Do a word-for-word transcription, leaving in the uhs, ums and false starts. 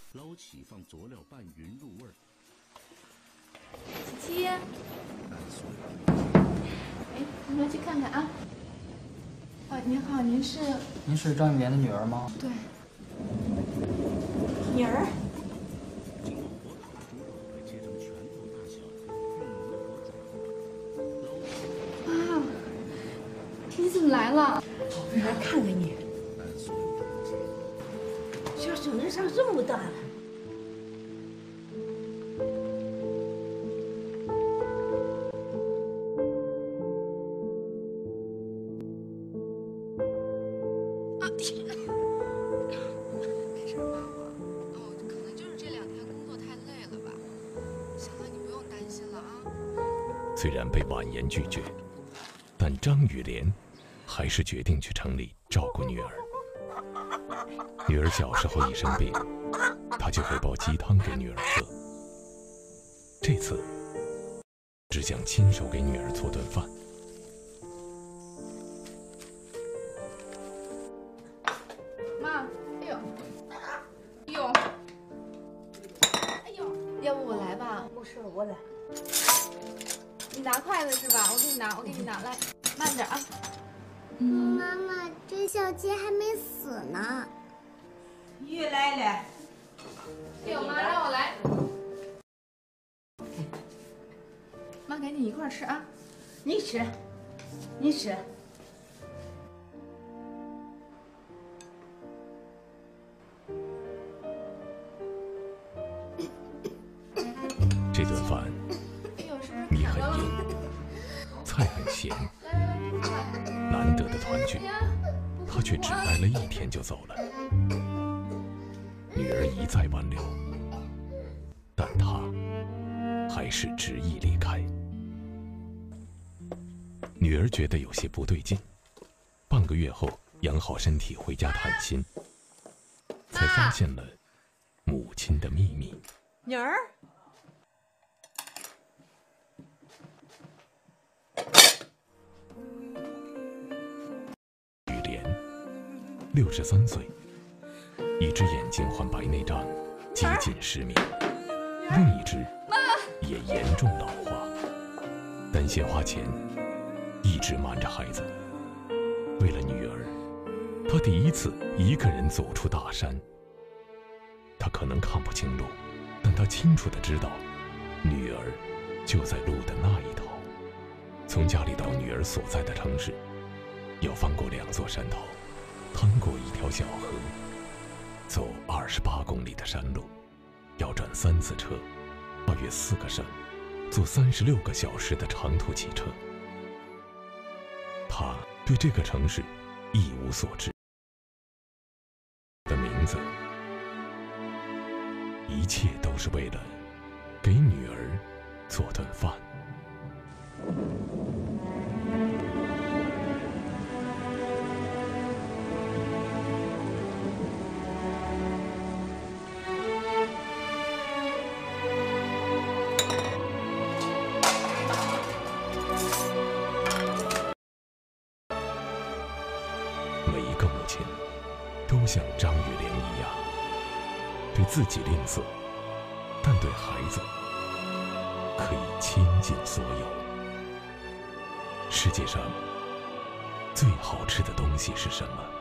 捞起放佐料拌匀入味儿。 琪琪，哎，你们去看看啊。啊，您好，您是？ 您是张雨莲的女儿吗？ 对。 女儿。 你怎么来了？ 我来看看你。小孙子长这么大了。 啊，没事，妈妈。哦，可能就是这两天工作太累了吧。行了，你不用担心了啊。 虽然被婉言拒绝，但张雨莲 还是决定去城里照顾女儿。女儿小时候一生病，她就会煲鸡汤给女儿喝。这次，只想亲手给女儿做顿饭。 妈，哎呦，哎呦，哎呦，要不我来吧？ 没事，我来。 你拿筷子是吧？我给你拿，我给你拿，来，慢点啊。 嗯，妈妈，这小鸡还没死呢。 鱼来了。 哎呦妈，让我来。妈，赶紧一块吃啊！ 你吃，你吃。 这顿饭米很硬，菜很咸。 难得的团聚，他却只待了一天就走了。女儿一再挽留，但他还是执意离开。女儿觉得有些不对劲，半个月后养好身体回家探亲，才发现了母亲的秘密。 女儿。 六十三岁，一只眼睛患白内障，几近失明；另一只也严重老化。担心花钱，一直瞒着孩子。为了女儿，他第一次一个人走出大山。他可能看不清路，但他清楚地知道，女儿就在路的那一头。从家里到女儿所在的城市，要翻过两座山头。 趟过一条小河，走二十八公里的山路，要转三次车，跨越四个省，坐三十六个小时的长途汽车。他对这个城市一无所知。的名字，一切都是为了给女儿做顿饭。 每一个母亲都像张雨莲一样，对自己吝啬，但对孩子可以倾尽所有。世界上最好吃的东西是什么？